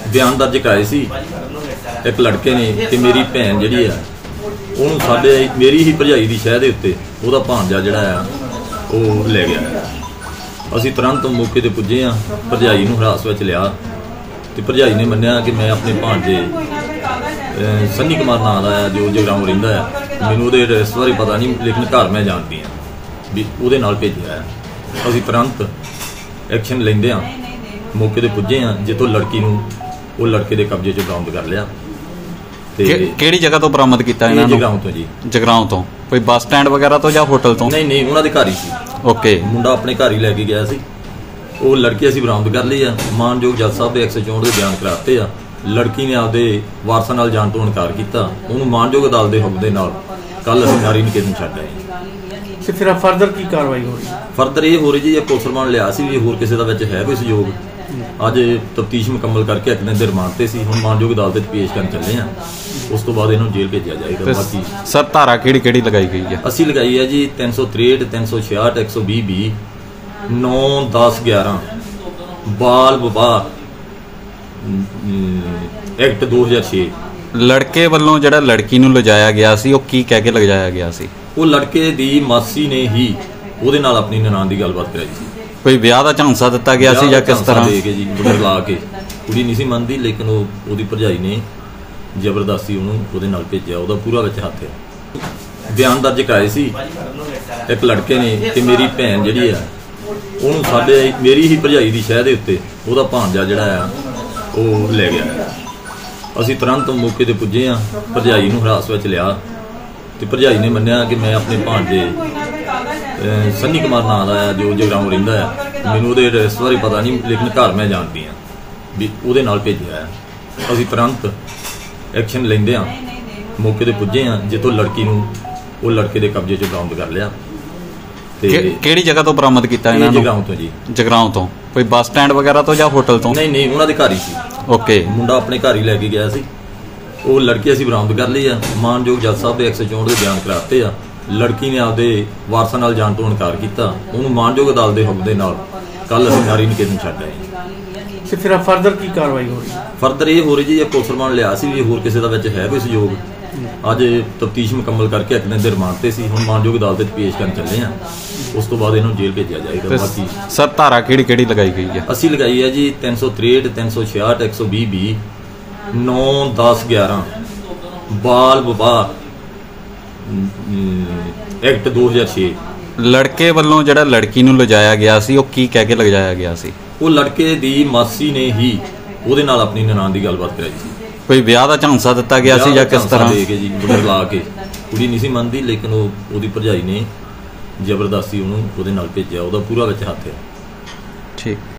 ਬਿਆਨ ਦਰਜ ਕਰਾਏ ਸੀ ਇੱਕ ਲੜਕੇ ਨੇ ਕਿ ਮੇਰੀ ਭੈਣ ਜਿਹੜੀ ਆ ਉਹਨੂੰ ਸਾਡੇ ਮੇਰੀ ਹੀ ਭਰਜਾਈ ਦੀ ਸ਼ਹਿ ਦੇ ਉੱਤੇ ਉਹਦਾ ਭਾਂਜਾ ਜਿਹੜਾ ਆ ਉਹ ਲੈ ਗਿਆ। ਅਸੀਂ ਤੁਰੰਤ ਮੌਕੇ ਤੇ ਪੁੱਜੇ ਆ, ਭਰਜਾਈ ਨੂੰ ਹਿਰਾਸਤ ਵਿੱਚ ਲਿਆ ਤੇ ਭਰਜਾਈ ਨੇ ਮੰਨਿਆ ਕਿ ਮੈਂ ਆਪਣੇ ਭਾਂਜੇ ਸੰਨੀ ਕੁਮਾਰ ਨਾਂ ਦਾ ਆ ਜੋ ਜਗਰਾਉਂ ਰਹਿੰਦਾ ਆ, ਮੈਨੂੰ ਉਹਦੇ ਐਡਰੈਸ ਬਾਰੇ ਪਤਾ ਨਹੀਂ ਲੇਕਿਨ ਘਰ ਮੈਂ ਜਾਣਦੀ ਆ ਵੀ ਉਹਦੇ ਨਾਲ ਭੇਜਿਆ ਆ। ਅਸੀਂ ਤੁਰੰਤ ਐਕਸ਼ਨ ਲੈਂਦੇ ਆ, ਮੌਕੇ ਤੇ ਪੁੱਜੇ ਆ, ਜਿੱਥੋਂ ਲੜਕੀ ਨੂੰ ਉਹ ਲੜਕੇ ਦੇ ਕਬਜ਼ੇ 'ਚ ਬਰਾਮਦ ਕਰ ਲਿਆ। ਤੇ ਕਿਹੜੀ ਜਗ੍ਹਾ ਤੋਂ ਬਰਾਮਦ ਕੀਤਾ ਇਹਨਾਂ ਨੂੰ? ਜਗਰਾਉਂ ਤੋਂ ਜੀ। ਜਗਰਾਉਂ ਤੋਂ? ਕੋਈ ਬੱਸ ਸਟੈਂਡ ਵਗੈਰਾ ਤੋਂ ਜਾਂ ਹੋਟਲ ਤੋਂ? ਨਹੀਂ, ਉਹਨਾਂ ਦੇ ਘਰ ਹੀ ਸੀ। ਓਕੇ। ਮੁੰਡਾ ਆਪਣੇ ਘਰ ਹੀ ਲੈ ਕੇ ਗਿਆ ਸੀ। ਉਹ ਲੜਕੀ ਅਸੀਂ ਬਰਾਮਦ ਕਰ ਲਈ ਆ। ਮਾਨਯੋਗ ਜੱਜ ਸਾਹਿਬ ਦੇ 164 ਦੇ ਬਿਆਨ ਕਰਾਤੇ ਆ। ਲੜਕੀ ਨੇ ਆਪਦੇ ਵਾਰਸਾਂ ਨਾਲ ਜਾਣ ਤੋਂ ਇਨਕਾਰ ਕੀਤਾ। ਉਹਨੂੰ ਮਾਨਯੋਗ ਅਦਾਲਤ ਦੇ ਹੁਕਮ ਦੇ ਨਾਲ ਕੱਲ ਅਸੀਂ ਨਾਰੀ ਨਿਕੇਤਨ ਛੱਡ ਆਏ। ਤੇ ਫਿਰ ਫਰਦਰ ਕੀ ਕਾਰਵਾਈ ਹੋ ਰਹੀ? ਫਰਦਰ ਇਹ ਹੋ ਰਹੀ ਜੀ, ਇਹ ਪੁਲਿਸ ਰਿਮਾਂਡ ਲਿਆ ਸੀ ਵੀ ਹੋਰ ਕਿਸੇ ਦਾ ਵਿੱਚ ਹੈ ਕੋਈ ਸਹਿਯੋਗ। ਅੱਜ ਤਫਤੀਸ਼ ਮੁਕੰਮਲ ਕਰਕੇ ਇੱਕ ਦਿਨ ਦੇ ਰਿਮਾਂਡ ਤੇ ਸੀ, ਹੁਣ ਮਾਨਯੋਗ ਅਦਾਲਤ ਵਿੱਚ ਪੇਸ਼ ਕਰਨ ਚੱਲੇ ਆ। ਉਸ ਤੋਂ ਬਾਅਦ ਇਹਨੂੰ ਜੇਲ੍ਹ ਭੇਜਿਆ ਜਾਏਗਾ। ਬਾਕੀ ਸਰ ਧਾਰਾ ਕਿਹੜੀ ਲਗਾਈ ਗਈ ਹੈ? ਅਸੀਂ ਲਗਾਈ ਹੈ ਜੀ 363, 366, 120, 9, 10, 11 ਬਾਲ ਵਿਵਾਹ ਐਕਟ 2006। ਲੜਕੇ ਵੱਲੋਂ ਜਿਹੜਾ ਲੜਕੀ ਨੂੰ ਲਿਜਾਇਆ ਗਿਆ ਸੀ ਉਹ ਕੀ ਕਹਿ ਕੇ ਲਿਜਾਇਆ ਗਿਆ ਸੀ? ਉਹ ਲੜਕੇ ਦੀ ਮਾਸੀ ਨੇ ਹੀ ਉਹਦੇ ਨਾਲ ਆਪਣੀ ਨਨਾਣ ਦੀ ਗੱਲਬਾਤ ਕਰਾਈ ਸੀ। ਕੋਈ ਵਿਆਹ ਦਾ ਝਾਂਸਾ ਦਿੱਤਾ ਗਿਆ ਸੀ ਜਾਂ ਕਿਸ ਤਰ੍ਹਾਂ? ਦੇ ਕੇ ਜੀ ਬੁੱਢਰ ਲਾ ਕੇ। ਕੁੜੀ ਨਹੀਂ ਸੀ ਮੰਨਦੀ ਲੇਕਿਨ ਉਹਦੀ ਭਰਜਾਈ ਨੇ ਜ਼ਬਰਦਸਤੀ ਉਹਨੂੰ ਉਹਦੇ ਨਾਲ ਭੇਜਿਆ। ਉਹਦਾ ਪੂਰਾ ਵਿੱਚ ਹੱਥ ਹੈ। ਬਿਆਨ ਦਰਜ ਕਰਾਏ ਸੀ ਇੱਕ ਲੜਕੇ ਨੇ ਕਿ ਮੇਰੀ ਭੈਣ ਜਿਹੜੀ ਆ ਉਹਨੂੰ ਸਾਡੇ ਮੇਰੀ ਹੀ ਭਰਜਾਈ ਦੀ ਸ਼ਹਿ ਦੇ ਉੱਤੇ ਉਹਦਾ ਭਾਂਜਾ ਜਿਹੜਾ ਆ ਉਹ ਲੈ ਗਿਆ। ਅਸੀਂ ਤੁਰੰਤ ਮੌਕੇ ਤੇ ਪੁੱਜੇ ਆ, ਭਰਜਾਈ ਨੂੰ ਹਿਰਾਸਤ ਵਿੱਚ ਲਿਆ ਤੇ ਭਰਜਾਈ ਨੇ ਮੰਨਿਆ ਕਿ ਮੈਂ ਆਪਣੇ ਭਾਂਜੇ ਸੰਨੀ ਕੁਮਾਰ ਨਾਂ ਦਾ ਆ ਜੋ ਜਗਰਾਉਂ ਰਹਿੰਦਾ ਆ, ਮੈਨੂੰ ਉਹਦੇ ਐਡਰੈਸ ਬਾਰੇ ਪਤਾ ਨਹੀਂ ਲੇਕਿਨ ਘਰ ਮੈਂ ਜਾਣਦੀ ਆ ਵੀ ਉਹਦੇ ਨਾਲ ਭੇਜਿਆ ਆ। ਅਸੀਂ ਤੁਰੰਤ ਐਕਸ਼ਨ ਲੈਂਦੇ ਆ, ਮੌਕੇ ਤੇ ਪੁੱਜੇ ਆ, ਜਿੱਥੋਂ ਲੜਕੀ ਨੂੰ ਉਹ ਲੜਕੇ ਦੇ ਕਬਜ਼ੇ 'ਚ ਬਰਾਮਦ ਕਰ ਲਿਆ। ਤੇ ਕਿਹੜੀ ਜਗ੍ਹਾ ਤੋਂ ਬਰਾਮਦ ਕੀਤਾ ਇਹਨਾਂ ਨੂੰ? ਜਗਰਾਉਂ ਤੋਂ ਜੀ। ਜਗਰਾਉਂ ਤੋਂ? ਕੋਈ ਬੱਸ ਸਟੈਂਡ ਵਗੈਰਾ ਤੋਂ ਜਾਂ ਹੋਟਲ ਤੋਂ? ਨਹੀਂ, ਉਹਨਾਂ ਦੇ ਘਰ ਹੀ ਸੀ। ਓਕੇ। ਮੁੰਡਾ ਆਪਣੇ ਘਰ ਹੀ ਲੈ ਕੇ ਗਿਆ ਸੀ। ਉਹ ਲੜਕੀ ਅਸੀਂ ਬਰਾਮਦ ਕਰ ਲਈ ਆ। ਮਾਨਯੋਗ ਜੱਜ ਸਾਹਿਬ ਦੇ 164 ਦੇ ਬਿਆਨ ਕਰਾਤੇ ਆ। ਲੜਕੀ ਨੇ ਆਪਦੇ ਵਾਰਸਾਂ ਨਾਲ ਜਾਣ ਤੋਂ ਇਨਕਾਰ ਕੀਤਾ। ਉਹਨੂੰ ਮਾਨਯੋਗ ਅਦਾਲਤ ਦੇ ਹੁਕਮ ਦੇ ਨਾਲ ਕੱਲ ਅਸੀਂ ਨਾਰੀ ਨਿਕੇਤਨ ਛੱਡ ਆਏ। ਤੇ ਫਿਰ ਫਰਦਰ ਕੀ ਕਾਰਵਾਈ ਹੋ ਰਹੀ? ਫਰਦਰ ਇਹ ਹੋ ਰਹੀ ਜੀ, ਇਹ ਪੁਲਿਸ ਰਿਮਾਂਡ ਲਿਆ ਸੀ ਵੀ ਹੋਰ ਕਿਸੇ ਦਾ ਵਿੱਚ ਹੈ ਕੋਈ ਸਹਿਯੋਗ। ਅੱਜ ਤਫਤੀਸ਼ ਮੁਕੰਮਲ ਕਰਕੇ ਇੱਕ ਦਿਨ ਦੇ ਰਿਮਾਂਡ ਤੇ ਸੀ, ਹੁਣ ਮਾਨਯੋਗ ਅਦਾਲਤ ਵਿੱਚ ਪੇਸ਼ ਕਰਨ ਚੱਲੇ ਆ। ਉਸ ਤੋਂ ਬਾਅਦ ਇਹਨੂੰ ਜੇਲ੍ਹ ਭੇਜਿਆ ਜਾਏਗਾ। ਬਾਕੀ ਸਰ ਧਾਰਾ ਕਿਹੜੀ ਲਗਾਈ ਗਈ ਹੈ? ਅਸੀਂ ਲਗਾਈ ਹੈ ਜੀ 363, 366, 120, 9, 10, 11 ਬਾਲ ਵਿਵਾਹ ਐਕਟ 2006। ਲੜਕੇ ਵੱਲੋਂ ਜਿਹੜਾ ਲੜਕੀ ਨੂੰ ਲਿਜਾਇਆ ਗਿਆ ਸੀ ਉਹ ਕੀ ਕਹਿ ਕੇ ਲਿਜਾਇਆ ਗਿਆ ਸੀ? ਉਹ ਲੜਕੇ ਦੀ ਮਾਸੀ ਨੇ ਹੀ ਉਹਦੇ ਨਾਲ ਆਪਣੀ ਨਨਾਣ ਦੀ ਗੱਲਬਾਤ ਕਰਾਈ ਸੀ। ਕੋਈ ਵਿਆਹ ਦਾ ਝਾਂਸਾ ਦਿੱਤਾ ਗਿਆ ਸੀ ਜਾਂ ਕਿਸ ਤਰ੍ਹਾਂ? ਦੇ ਕੇ ਜੀ ਬੁੱਢਰ ਲਾ ਕੇ। ਕੁੜੀ ਨਹੀਂ ਸੀ ਮੰਨਦੀ ਲੇਕਿਨ ਉਹਦੀ ਭਰਜਾਈ ਨੇ ਜ਼ਬਰਦਸਤੀ ਉਹਨੂੰ ਉਹਦੇ ਨਾਲ ਭੇਜਿਆ। ਉਹਦਾ ਪੂਰਾ ਵਿੱਚ ਹੱਥ ਹੈ। ਠੀਕ।